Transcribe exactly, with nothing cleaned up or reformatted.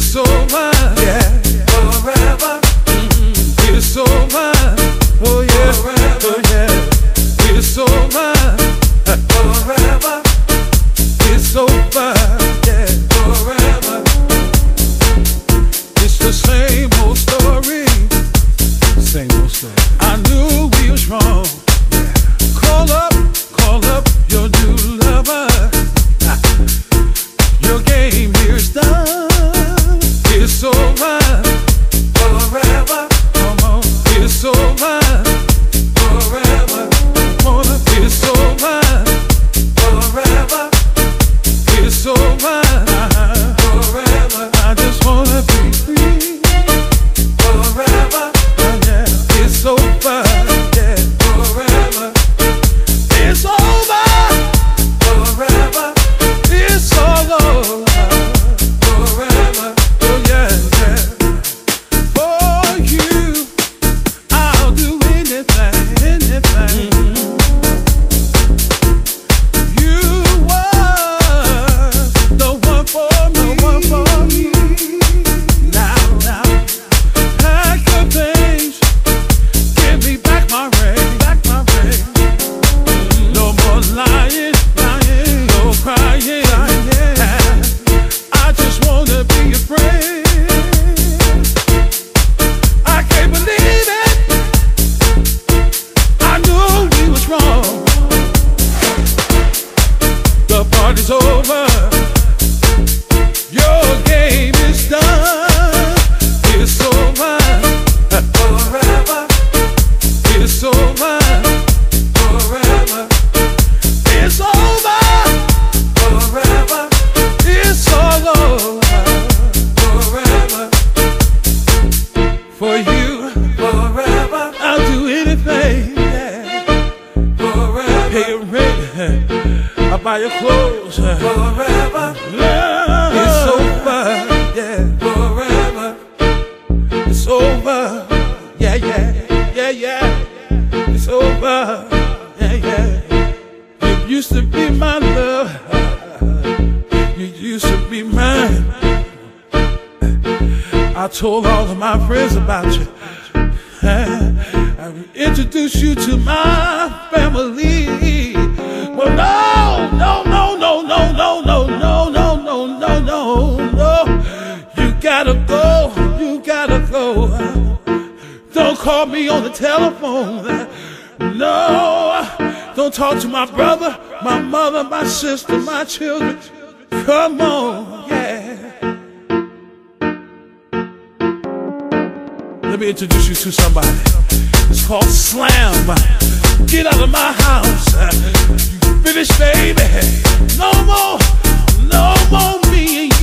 It's over, yeah, forever. Mm-hmm. It's over, oh yeah, forever. Oh yeah. It's over, forever. It's over, yeah, forever. It's the same old story, same old story. I knew we was wrong. Yeah. Call up, call up your new lover. Your game here's done. It's over, forever. Come on, it's over, forever. Wanna, it's over, forever. It's over, forever. I just wanna be free, forever. Oh yeah, it's over, yeah, forever. It's over, forever. It's all over. It's over. Your game is done. It's over, forever. It's over, forever. It's over, forever. It's all over, forever. For you, forever. I'll do anything, yeah. Forever. Pay your rent, I'll buy your clothes, forever. Love. It's over, yeah, forever. It's over, yeah, yeah, yeah, yeah. It's over, yeah, yeah. You used to be my love. You used to be mine. I told all of my friends about you. I introduced you to my family. Well, no, no, no, no, no, no, no, no, no, no, no, no, no. You gotta go, you gotta go. Don't call me on the telephone. No, don't talk to my brother, my mother, my sister, my children. Come on, yeah. Let me introduce you to somebody. It's called Slam. Get out of my house. You finished, baby. No more, no more me and